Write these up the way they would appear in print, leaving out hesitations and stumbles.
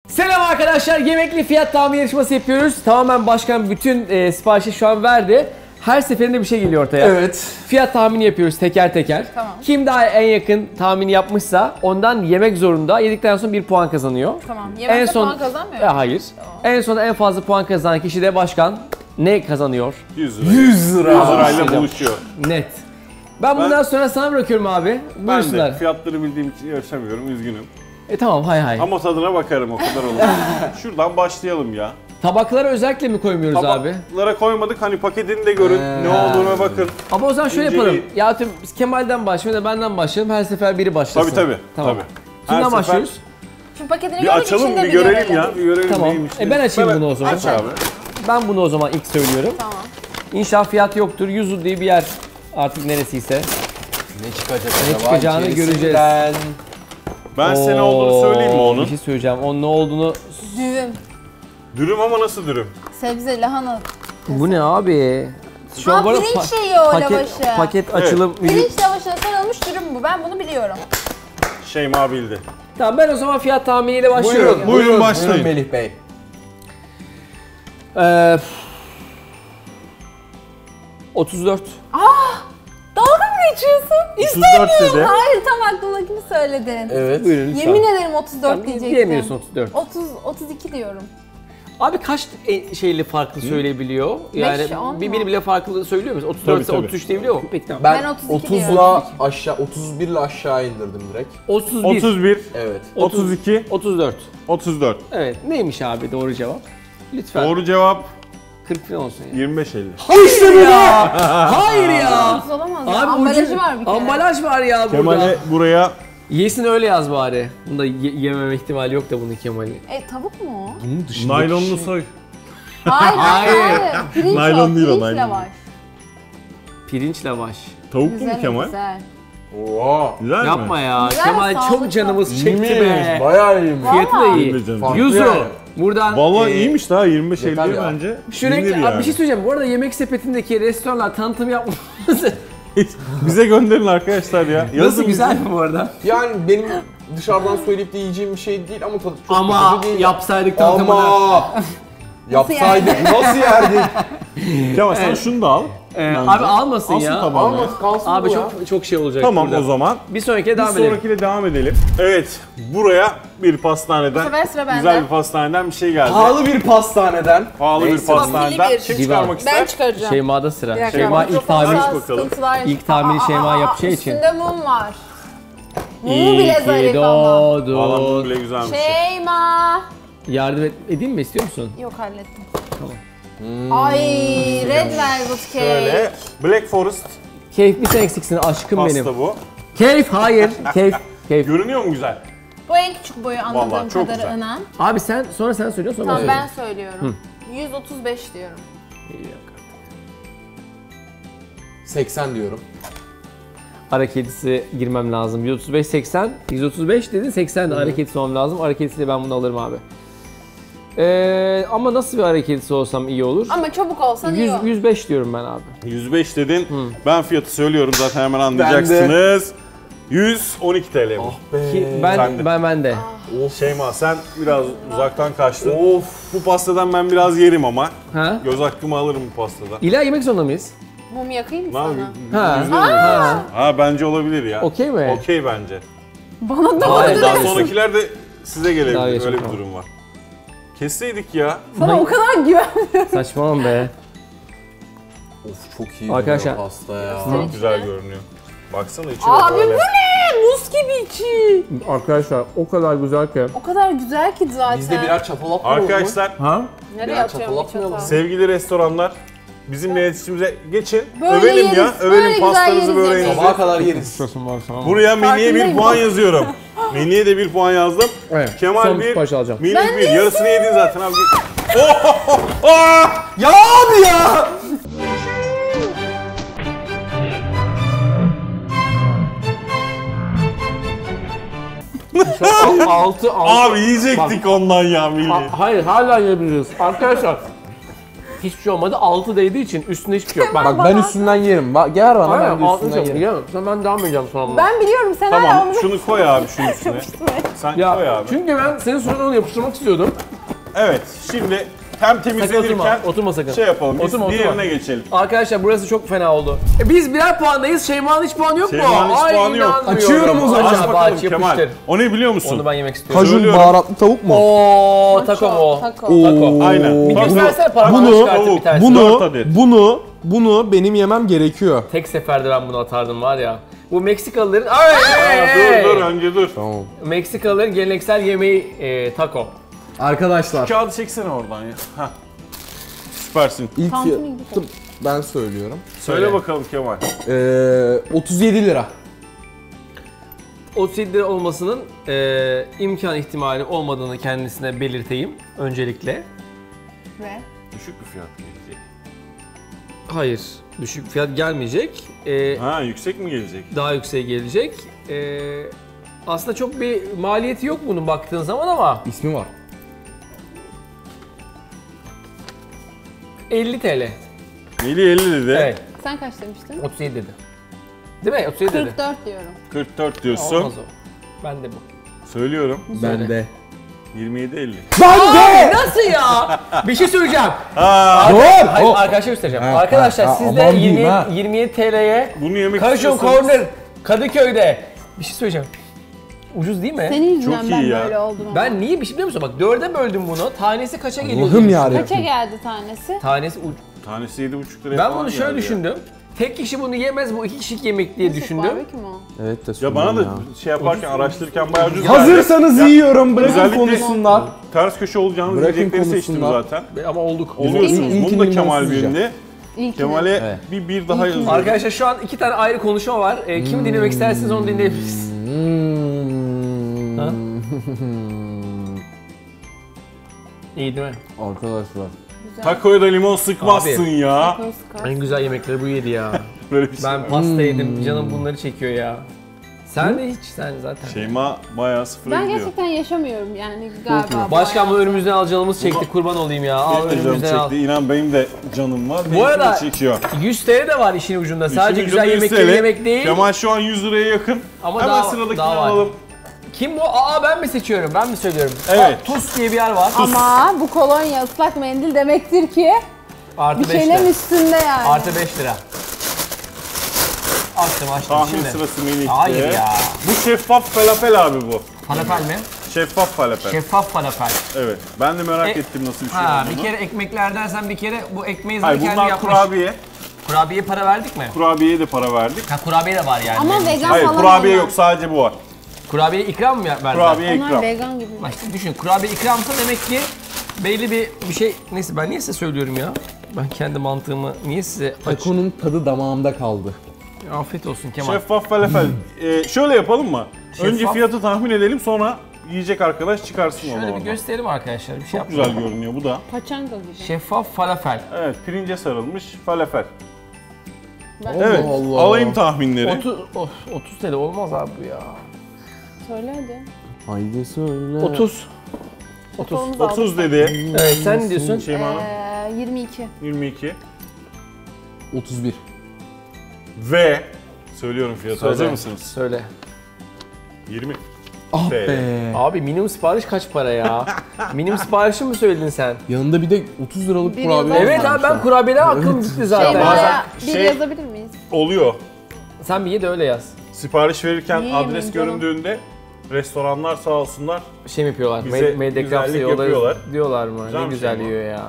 Selam arkadaşlar, yemekli fiyat tahmin yarışması yapıyoruz. Tamamen başkan bütün siparişi şu an verdi. Her seferinde bir şey geliyor ortaya. Evet. Fiyat tahmini yapıyoruz teker teker. Tamam. Kim daha en yakın tahmini yapmışsa ondan yemek zorunda. Yedikten sonra 1 puan kazanıyor. Tamam. Yemekte puan kazanmıyor mu? Hayır. Tamam. En son en fazla puan kazanan kişi de başkan. Ne kazanıyor? 100 lira. 100 lira. 100 lirayla Hocam. buluşuyor. Net. Ben bundan sonra sana bırakıyorum abi. Ben Buyursunlar. de fiyatları bildiğim için yarışamıyorum, üzgünüm. Tamam, hay. Ama tadına bakarım, o kadar olur. Şuradan başlayalım ya. Tabaklara özellikle mi koymuyoruz abi? Tabaklara koymadık, hani paketini de görün, ne olduğuna bakın. Ama o zaman şöyle İnceleyin. yapalım. Ya tüm biz Kemal'den başlayalım da benden başlayalım. Her sefer biri başlasın. Tabii. Tamam. Tabii. Kimden Her başlıyoruz? Şu paketini Bir gördük, açalım, içinde bir görelim ya. Bir görelim Tamam. neymiş. Ben açayım bunu o zaman. Aç abi. Ben bunu o zaman ilk söylüyorum. Tamam. İnşallah fiyat yoktur. Yuzu diye bir yer artık neresiyse. Ne çıkacak Ne acaba çıkacağını içerisinden? Ben size olduğunu söyleyeyim mi onun? Bir şey söyleyeceğim. Onun ne olduğunu... Düğüm, Dürüm ama nasıl dürüm? sebze, lahana. Bu ne abi? Şu Ha, bu arada pirinç şeyi o lavaşı. paket açılım... Pirinç lavaşına sarılmış dürüm bu. Ben bunu biliyorum. Şeyma bildi. Tamam, ben o zaman fiyat tahminiyle başlıyorum. Buyurun başlayın. Melih Bey. Ee, 34. Dalga mı geçiyorsun? 34 dedi. Hayır, tam aklımdakini söyledin. Evet. Buyurun lütfen. Yemin ederim 34 diyecektim. Diyemiyorsun 34. 32 diyorum. Abi kaç şeyli farklı söyleyebiliyor? Yani 5, 10 bir bile farklı söylüyor muyuz? 34 ise Tabii, tabii. 33 diyebiliyor mu? Peki tamam. Ben Ben 32 30'la aşağı, 31 ile aşağı indirdim direkt. 31, 31, Evet. 32, 34. 34. Evet. Neymiş abi doğru cevap? Lütfen. Doğru cevap 40 falan olsun ya. 25.50. Hayır ya! Hayır ya! 30 olamaz ya. Abi Ambalajı ucu- var bir kere. Ambalaj var ya burada. Kemal'e buraya Yesin öyle yaz bari. Bunda yememe ihtimali yok da bunu Kemal'in. Tavuk mu o? Bunun dışında naylonlu soy. Hayır. Pirinç Naylon o, değil o, pirinç naylon. lavaş. Pirinç lavaş. Tavuk mu Güzel, Kemal? güzel. Oha. Güzel Yapma mi? ya. Güzel, Kemal çok sağlıklı. canımız çekti be. İyiymiş, bayağı iyiymiş. Fiyatı da iyi. İyi de canım. Farklı Yuzu. yani. Buradan Vallahi iyiymiş daha 25.50 Yeter ya. bence. Sürekli Yenir abi yani. bir şey söyleyeceğim. Bu arada yemek sepetindeki restoranlar tanıtım yapması Bize gönderin arkadaşlar ya. nasıl Yazın güzel mi bu arada? Yani benim dışarıdan söyleyip de yiyeceğim bir şey değil ama tadı çok Ama kötü değil. yapsaydık tanıtımını. Ama yapsaydık nasıl yerdik? bize. Kemal sen şunu da al. Abi almasın Alsın ya. tabağına. Ama kalsın Abi bu ya. çok şey olacak Tamam burada. o zaman. Bir sonrakine Bir devam edelim. sonrakiyle devam edelim. Evet, buraya bir pastaneden, Bu sefer sıra bende. güzel bir pastaneden bir şey geldi. Pahalı bir pastaneden. Pahalı bir Neyse. pastaneden. bir. Kim Divan. çıkarmak ister? Ben çıkaracağım. Şeyma'da sıra. Bir dakika, Şeyma mikrofon ilk tahmin sağ bakalım. sıkıntılar. İlk tahmini Şeyma yapacağı için. Üstünde mum var. Mumu İyi bile ki zarif ama. Valla bu doğdun. bile güzelmiş. Şeyma. Yardım edeyim mi, istiyor musun? Yok, hallettim. Tamam. Ay, red velvet cake. Şöyle, Black Forest Keyif bir sen eksiksin aşkım benim. pasta bu. Keyif hayır. Keyif. Görünüyor mu güzel? Bu en küçük boyu anladığım Vallahi çok güzel. kadarıyla. Abi sen söylüyorsun sonra Tamam, ben ben söylüyorum. 135 diyorum. söyleyeyim. 80 diyorum. Ara kedisi girmem lazım. 135 80. 135 dedin 80 de ara kedisi olmam lazım. Ara kedisiyle ben bunu alırım abi. Ama nasıl bir ara kedisi olsam iyi olur? Ama çabuk olsan iyi olur. 105 diyorum ben abi. 105 dedin. Ben fiyatı söylüyorum zaten hemen anlayacaksınız. 112 TL bu. Ah be. Ki Sen de. ben de. Şeyma sen biraz uzaktan kaçtın. Of. Bu pastadan ben biraz yerim ama. Ha? Göz hakkımı alırım bu pastadan. İlla yemek zorunda mıyız? Mum yakayım mı Ne sana? yapayım? Ha. Güzel olur. Ha. Ha bence olabilir ya. Okey mi? Okey bence. Bana da Hayır, Daha daha sonrakiler de size Daha gelebilir. geçelim, Öyle bir tamam. durum var. Kesseydik ya. sana o kadar güven. Saçmalama be. Of çok iyi Arkadaşlar. duruyor pasta ya. Çok güzel görünüyor. Baksana içi Abi böyle. bu ne? Muz gibi içi. Arkadaşlar o kadar güzel ki. O kadar güzel ki zaten. Biz de birer çatal atmayalım mı? Arkadaşlar Ha? Nereye birer atıyorum çatal bir çatal? atmayalım. sevgili restoranlar bizimle iletişimimize geçin. Böyle Övelim ya. yeriz, böyle Övelim güzel pastanızı yeriz böreğinizi. yemeği. Sabaha kadar yeriz. Buraya menüye bir Farkındayım. puan yazıyorum. Menüye de bir puan yazdım. Evet. Kemal son bir, sipariş alacağım. Melih bir. Yarısını yedin zaten abi. Oh! Oh! Ya abi ya! Altı. Abi yiyecektik ondan ya Melih. Hayır hala yiyebiliriz. Arkadaşlar hiçbir şey olmadı. 6 değdiği için üstünde hiçbir şey yok. Bak, Bak ben üstünden yerim. Bak gel bana aynen ben de 6 üstünden şey yerim. yok. Sen ben devam edeceğim sonra. Ben biliyorum sen hala Tamam onu şunu koy abi şunun üstüne. Sen koy Ya abi. çünkü ben senin suratına onu yapıştırmak istiyordum. Evet şimdi hem Sakın temizlenirken oturma, oturma sakın. şey yapalım biz Oturma, oturma. diğerine geçelim. Arkadaşlar burası çok fena oldu. Biz birer puandayız. Şeyma'nın hiç puanı yok mu? Şeyma'nın hiç Ay, puanı yok. inanmıyorum. Açıyorum o zaman. Aç Aç abi, bakalım aç, Kemal. yapıştır. O ne biliyor musun? Onu ben yemek istiyorum. Kajun Söylüyorum. baharatlı tavuk mu? Ooo taco mu o? Taco. Taco. Aynen. Bir Bak, göstersene parmağını bunu- çıkartıp bir tanesini. Dört adet. Bunu benim yemem gerekiyor. Tek seferde ben bunu atardım var ya. Bu Meksikalıların... Ay, dur önce dur. Tamam. Meksikalıların geleneksel yemeği taco. Arkadaşlar Kağıdı çeksene oradan ya. Heh. Süpersin. ilk Tantuni fiyatı gibi. ben söylüyorum. Söyle bakalım Kemal. 37 lira. 37 lira olmasının imkan ihtimali olmadığını kendisine belirteyim öncelikle. Ve Düşük bir fiyat gelecek. Hayır, düşük fiyat gelmeyecek. Ha yüksek mi gelecek? Daha yükseğe gelecek. Aslında çok bir maliyeti yok bunun baktığın zaman ama İsmi var. 50 TL. Melih 50 dedi. Evet, sen kaç demiştin? 37 dedi. Değil mi? 37 dedi. 44 diyorum. 44 diyorsun. Olmaz o. Ben de bu. Söylüyorum. Söyle. Bende. 27.50. Bende! Nasıl ya? Bir şey söyleyeceğim. Ha, Dur! Hayır, Oh. arkadaşlar göstereceğim. Ha, Arkadaşlar ha, siz de aman diyeyim ha. 27 TL'ye bunu yemek Kajun istiyorsanız. Corner Kadıköy'de bir şey söyleyeceğim. Ucuz değil mi? Senin yüzünden Çok ben iyi ya. böyle oldum ama. Ben niye bir şey biliyor musun? Bak 4'e böldüm bunu. Tanesi kaça geliyor? Allah'ım diye yarabbim. düşündüm. Kaça geldi tanesi? Tanesi Tanesi 7,5 liraya Ben falan bunu şöyle geldi ya. düşündüm. Tek kişi bunu yemez, bu 2 kişilik yemek diye Nasıl, düşündüm. barbekü mü o? Evet de Ya bana da şey yaparken, araştırırken bayağı ucuz geldi. Hazırsanız Ya, yiyorum. Bırakın özellikle- konuşsunlar. Ters köşe olacağını Bırakın diyecekleri seçtim konuşsunlar. zaten. Ama olduk. Oluyorsunuz. İlkini Bunu da ben Kemal sızacağım. bildi. İlkini. Kemal'e Evet. bir daha yazıyorum. Arkadaşlar şu an 2 tane ayrı konuşma var. Kimi dinlemek isterseniz onu dinleyebilirsiniz. Ha? İyi değil mi? Arkadaşlar. Güzel. Tacoya da limon sıkmazsın Abi. ya. Oscar. En güzel yemekleri bu yedi ya. Böyle bir şey. Ben pasta yedim, canım bunları çekiyor ya. Sen de hiç, sen zaten. Şeyma bayağı sıfıra Ben gidiyor. gerçekten yaşamıyorum yani galiba. Başkan bu önümüzden al canımız çekti, kurban olayım ya. Al Benim de canım önümüzden al. çekti. İnan benim de canım var. Benimki arada- de çekiyor. 100 TL de var işin ucunda. Sadece İşin güzel ucunda yemekleri 100 TL. yemek değil. Kemal şu an 100 liraya yakın. Ama Hemen daha- sıradakini daha var. alalım. Kim bu? Aa ben mi seçiyorum? Ben mi söylüyorum? Evet. Tuz diye bir yer var. Ama bu kolonya ıslak mendil demektir ki Artı bir 5 lira. şeylerin üstünde yani. Artı 5 lira. Açtım Tahmin şimdi. sırası Melih'te. Hayır ya. Bu şeffaf falafel abi bu. Falafel mi? Şeffaf falafel. Şeffaf falafel. Evet. Ben de merak E- ettim nasıl bir şey Ha olduğunu. bir kere ekmekler dersen bir kere bu ekmeği Hayır zaten kendi bunlar yapmış. kurabiye. Kurabiyeye para verdik mi? Kurabiyeye de para verdik. Ha kurabiye de var yani. Ama benim için. vegan Hayır falan kurabiye onlar. yok sadece bu var. Kurabiye ikram mı verdiler? Kurabiye Onlar ikram. vegan gibi. Bak işte düşün kurabiye ikramsa demek ki belli bir şey. Neyse ben niye size söylüyorum ya? Ben kendi mantığımı niye size Taco'nun tadı damağımda kaldı. Afiyet olsun Kemal. Şeffaf falafel. Şöyle yapalım mı? Önce Şeffaf- fiyatı tahmin edelim sonra yiyecek arkadaş çıkarsın onu Şöyle bir oradan. gösterelim arkadaşlar. Bir şey Çok yapalım. güzel görünüyor bu da. Paçanga gibi. Şeffaf falafel. Evet pirince sarılmış falafel. Ben Evet Allah. alayım tahminleri. 30 TL olmaz abi bu ya. Söyle hadi. Haydi söyle. 30. 30. Kolumuzu 30 aldık. dedi. Evet sen ne diyorsun? Şeyma Hanım. 22. 22. 31. Ve söylüyorum fiyatı. Söyle. Hazır mısınız? Söyle. 20. Ah TL. be. Abi minimum sipariş kaç para ya? Minimum siparişi mi söyledin sen? Yanında bir de 30 liralık Bir kurabiye yazar Evet abi ben kurabiyeden aklım gitti zaten. Şeyma'ya bir şey- yazabilir miyiz? Oluyor. Sen bir ye de öyle yaz. Sipariş verirken Niye adres yemeyeyim canım? göründüğünde restoranlar sağ olsunlar. Şey mi yapıyorlar? Bize Medek güzellik yapsa yapıyorlar. yollarız diyorlar mı? Güzel Ne bir güzel şey bu. yiyor ya.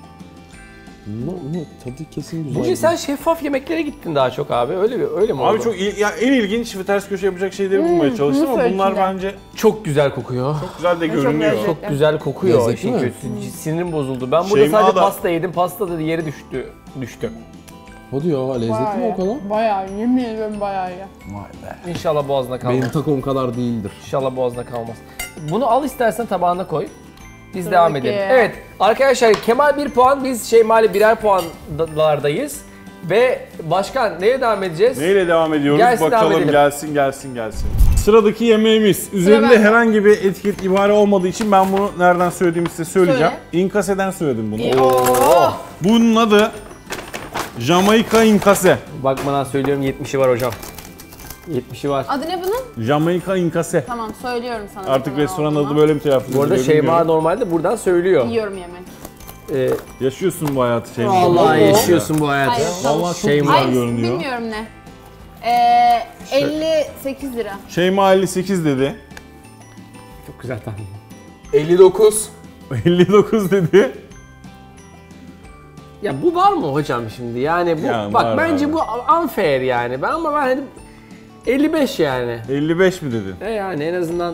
Tadı kesin güzel. Bugün sen şeffaf yemeklere gittin daha çok abi. Öyle mi oldu? Abi çok ya en ilginç ve ters köşe yapacak şeyleri bulmaya çalıştım ama mısır bunlar içinde. bence çok güzel kokuyor. güzel de çok görünüyor. lezzetli. Çok güzel kokuyor. Lezzetli İşin mi? kötüsü. Sinirim bozuldu. Ben burada Şeyma sadece da- pasta yedim. Pasta da yeri düştü. Hadi ya lezzetli mi o kadar? Bayağı iyi. Yemin ediyorum bayağı iyi. Vay be. İnşallah boğazına kalmaz. Benim takom kadar değildir. İnşallah boğazına kalmaz. Bunu al istersen tabağına koy. Biz Dur devam bakayım. edelim. Evet arkadaşlar Kemal 1 puan, biz Şeyma'yla birer puanlardayız. Ve başkan neye devam edeceğiz? Neyle devam ediyoruz? Gelsin, devam Bakalım edelim. gelsin. Sıradaki yemeğimiz. Üzerinde bende. herhangi bir etiket ibare olmadığı için ben bunu nereden söylediğimi size söyleyeceğim. Söyle. İnkase'den söyledim bunu. Oo. Bunun adı Jamaika İnkase. Bakmadan söylüyorum 70'i var hocam. 70'i var. Adı ne bunun? Jamaika İnkase. Tamam söylüyorum sana. Artık ne kadar restoranın olduğunu. adı böyle mi telaffuz Bu arada ediliyor Şeyma bilmiyorum. normalde buradan söylüyor. Yiyorum yemek. Yaşıyorsun bu hayatı Şeyma. Vallahi yaşıyorsun bu hayatı. Hayır, tamam. Vallahi çok Şeyma güzel Ay görünüyor. bilmiyorum ne. 58 lira. Şeyma 58 dedi. Çok güzel tahmin. 59. 59 dedi. Ya bu var mı hocam şimdi? Yani bu Yani bak var bence abi. bu unfair yani. Ben ama ben hani 55 yani. 55 mi dedin? Yani en azından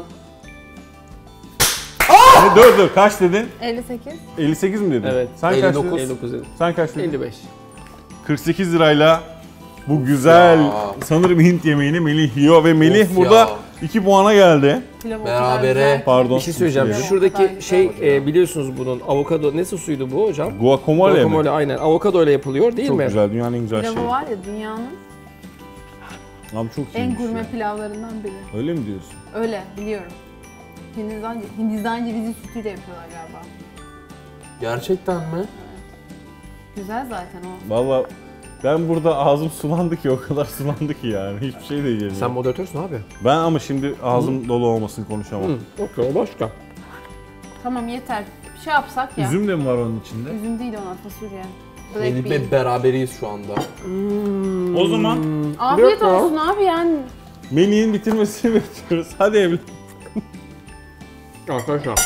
Dur kaç dedin? 58. 58 mi dedin? evet. Sen kaç 59. dedin? 59 dedim. Sen kaç dedin? 55. 48 lirayla bu güzel Ya. sanırım Hint yemeğini Melih yiyor ve Melih Of burada ya. 2 puana geldi. Pilav o Berabere. kadar güzel. Pardon. Bir şey söyleyeceğim. Diyelim. Şuradaki şey biliyorsunuz bunun avokado ne sosuydu bu hocam? Guacamole mi? Guacamole aynen. Avokado ile yapılıyor değil Çok mi? güzel. Dünyanın en güzel şeyi. Pilavı var ya dünyanın Abi çok en iyiymiş gurme ya. pilavlarından biri. Öyle mi diyorsun? Öyle biliyorum. Hindistan cevizi sütüyle yapıyorlar galiba. Gerçekten mi? Güzel zaten o. Valla ben burada ağzım sulandı ki o kadar sulandı ki yani hiçbir şey de yiyemiyorum. Sen moderatörsün abi. Ben ama şimdi ağzım dolu olmasın konuşamam. Okey başka. Tamam yeter. Bir şey yapsak ya. Üzüm de mi var onun içinde? Üzüm değil ona fasulye. Melih Black bean. Bey beraberiyiz şu anda. O zaman Afiyet Yok ya. olsun abi yani. Melih'in bitirmesini bekliyoruz. Hadi evlen. Arkadaşlar.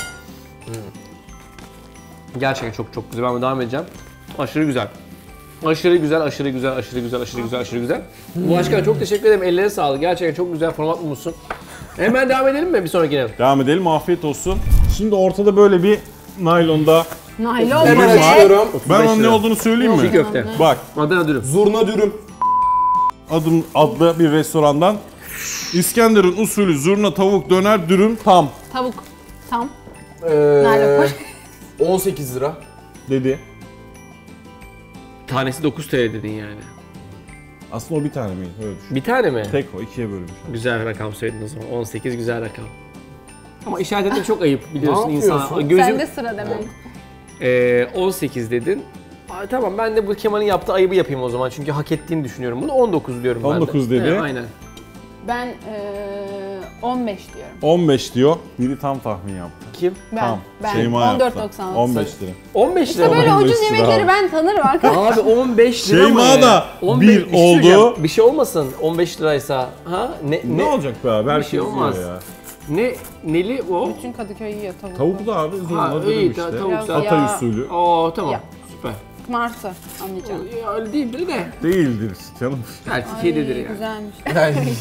Gerçekten çok çok güzel. Ben devam edeceğim. Aşırı güzel. Aşırı güzel, aşırı güzel, aşırı güzel, aşırı güzel, aşırı güzel. Başkan çok teşekkür ederim. Ellerine sağlık. Gerçekten çok güzel format bulmuşsun. Hemen devam edelim mi bir sonrakine? Devam edelim. Afiyet olsun. Şimdi ortada böyle bir naylonda. Naylon Hemen mu ne? açıyorum. Ben 35 onun ne lira. olduğunu söyleyeyim Çiğ mi? köfte. Bak Adana dürüm. Zurna dürüm. adım adlı bir restorandan İskenderun usulü zurna tavuk döner dürüm tam Tavuk. Tam. Nerede koy? 18 lira. dedi. Tanesi 9 TL dedin yani. Aslında o bir tane mi? Öyle düşün. Bir tane mi? Tek o ikiye bölünmüş. Güzel rakam söyledin o zaman. 18 güzel rakam. Ama işaret etmek çok ayıp biliyorsun Ne insan. yapıyorsun? Gözüm Sende sıra demek. 18 dedin. Aa, tamam ben de bu Kemal'in yaptığı ayıbı yapayım o zaman çünkü hak ettiğini düşünüyorum. Bunu 19 diyorum ben de. 19 dedi. Evet, aynen. Ben 15 diyorum. 15 diyor. Biri tam tahmin yaptı. Kim? Ben. Tam. Ben. Şeyma yaptı. 14.96. 15 lira. 15 İşte lira. böyle 15 ucuz lira yemekleri abi. ben tanırım arkadaşlar. Abi 15 lira mı? Şeyma da 15 bir bir şey söyleyeceğim. oldu. Bir şey olmasın 15 liraysa. Ha? Ne olacak be abi? Herkes şey yiyor olmaz. ya. Neli o? Bütün Kadıköy yiyor tavuk. Tavuk da abi Ha, zurna dürüm iyi, işte. tavuk Biraz zaten. Hatay Ya. usulü. Oo tamam. Ya. Süper. Martı anlayacağım. Ya, öyle değildir de. Değildir canım. Belki Ay, kedidir yani. güzelmiş.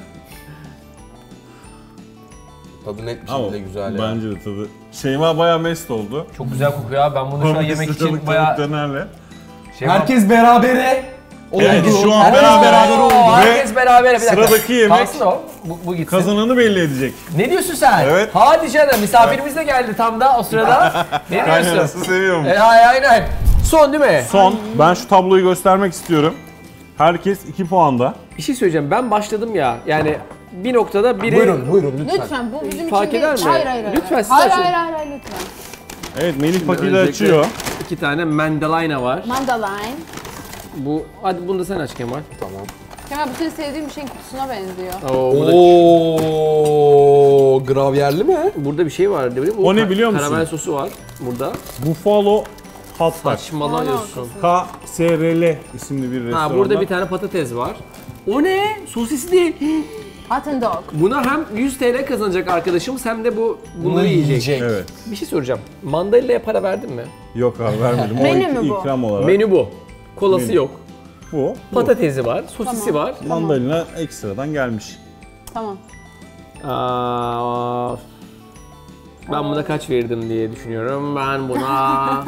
Tadı net bir Ama şekilde güzel ya. bence de tadı. Şeyma bayağı mest oldu. Çok güzel kokuyor abi. Ben bunu şu an 15 yemek için liralık bayağı... tavuk dönerle. Herkes berabere. Evet, oldu. şu an Herkes beraber oldu. Ve Herkes beraber. Bir dakika. sıradaki yemek Kalsın o. Bu gitsin. kazananı belli edecek. Ne diyorsun sen? Evet. Hadi canım misafirimiz de geldi tam da o sırada. Ne diyorsun? Kaynanası seviyormuş. Aynen. Son değil mi? Son. Ben şu tabloyu göstermek istiyorum. Herkes 2 puanda. Bir şey söyleyeceğim. Ben başladım ya. Yani bir noktada biri... Buyurun lütfen. Lütfen bu bizim Fark için eder değil. mi? Hayır. Lütfen, siz hayır, açın. hayır lütfen. Evet Melih paketi Öncelikle açıyor. 2 tane mandalina var. Mandaline. Bu hadi bunu da sen aç Kemal. Tamam. Kemal bu senin sevdiğin bir şeyin kutusuna benziyor. Oo, gravyerli mi? Burada bir şey var değil mi? Bu O ne biliyor musun? Karamel sosu var burada. Buffalo Hot Dog. Saçmalıyorsun. KSRL isimli bir restorandan. Ha burada bir tane patates var. O ne? Sosisi değil. Hot and dog. Buna hem 100 TL kazanacak arkadaşımız hem de bunları yiyecek. Evet. Bir şey soracağım. Mandalina'ya para verdin mi? Yok abi vermedim. Menü o mü bu? ikram olarak. Menü bu. Kolası Menü. yok. Bu. Patatesi var, sosisi Tamam. var. Mandalina ekstradan gelmiş. Tamam. Aa, ben buna kaç verdim diye düşünüyorum. Ben buna...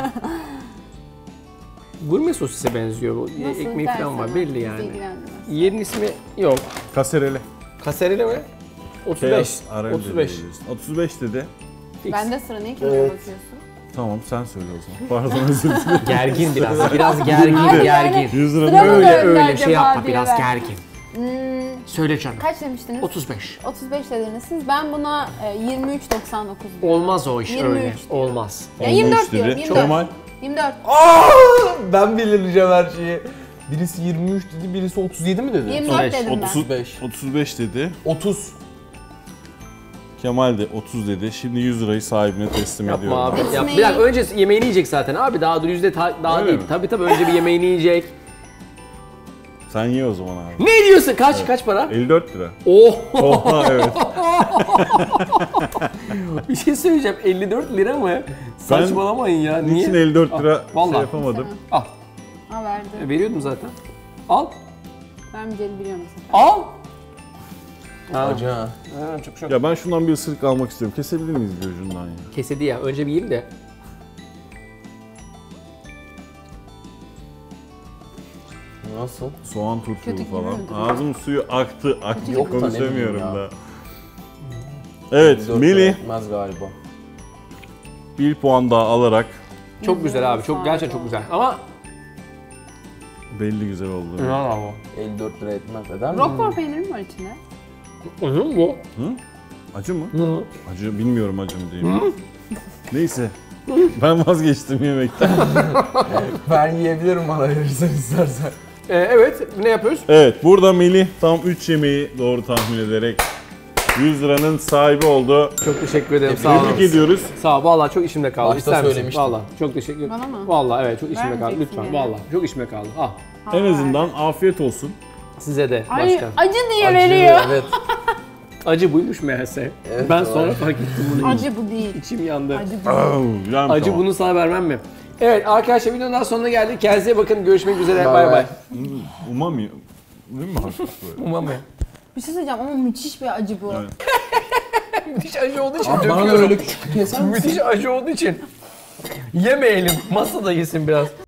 Gurme sosise benziyor bu. Nasıl Ekmeği falan var dersen belli bizi yani. ilgilendirmez. Yerin ismi yok. KSRL. Kaserili mi? 35. 35. 35 dedi. Fix. Bende sıra niye kimeye bakıyorsun? Tamam sen söyle o zaman. Pardon özür dilerim. Gergin biraz. Biraz gergin, Hayır, gergin. yani 100 lira Sıra mı böyle. Öyle önde öyle acaba şey yapma diye biraz ben. gergin. Söyle canım. Kaç demiştiniz? 35. 35 dediniz siz. Ben buna 23.99 diyorum. Olmaz o iş 23 öyle. diyor. Olmaz. Ya 24 13 diyorum. dedi. 24. Kemal 24. Ben belirleyeceğim her şeyi. Birisi 23 dedi, birisi 37 mi dedi? 24 Evet, dedim ben. 35. 35 dedi. 30. Kemal de 30 dedi. Şimdi 100 lirayı sahibine teslim Yapma ediyorum. abi. Yap. Etmeyin. Bir dakika önce yemeğini yiyecek zaten abi. Daha dur daha Öyle değil. mi? Tabii önce bir yemeğini yiyecek. Sen ye o zaman abi. Ne diyorsun? Kaç para? 54 lira. Oh! Oha evet. Bir şey söyleyeceğim. 54 lira mı? Saçmalamayın ya. Niye? Niçin 54 lira vallahi. şey yapamadım? Al. Ha verdi. Veriyordum zaten. Al. Vermeyeceğini biliyorum zaten. Al. Acı ha. Çok çok. Ya ben şundan bir ısırık almak istiyorum. Kesebilir miyiz bir ucundan ya? Kesedi ya. Önce bir yiyeyim de. Nasıl? Soğan turşulu Kötü gibi falan. mi? Ağzımın suyu aktı. Yok da ne Konuşamıyorum bileyim ya. da. Evet, 4 Melih etmez galiba. 1 puan daha alarak Çok güzel abi. Çok gerçekten çok güzel. Ama belli güzel oldu. bravo. 54 lira etmez eder mi? Roquefort peyniri mi var içinde? Uzun bu. Acı mı? Hı. Acı bilmiyorum acı mı diyeyim. Neyse. Ben vazgeçtim yemekten. Ben yiyebilirim bana verirsen istersen. Evet. Ne yapıyoruz? Evet, burada Melih tam 3 yemeği doğru tahmin ederek 100 liranın sahibi oldu. Çok teşekkür ederim. Sağ olun. Tebrik ediyoruz. Sağ ol. Vallahi çok işimde kaldı. Başta İster misin? söylemiştim. Vallahi çok teşekkür ederim. Bana mı? Vallahi evet çok işimde kaldı. Vermeyeceksin Lütfen. yani. Vallahi çok işimde kaldı. Al. En azından afiyet olsun. Size de Ay başkan. acı diye Acı, veriyor. Evet. Acı buymuş meğerse. Evet, Ben doğru. sonra fark ettim bunu. Acı bu değil. İçim yandı. Acı bu. Acı bunu sana vermem mi? Evet arkadaşlar videonun daha sonuna geldik. Kendinize iyi bakın. Görüşmek üzere. Bay bay. Umami. Değil mi hafif böyle? Umami. Bir şey söyleyeceğim ama müthiş bir acı bu. Evet. Müthiş acı olduğu için Abi bana da döküyorum. öyle küçük keser misin? Müthiş acı olduğu için. Yemeyelim. Masa da yesin biraz.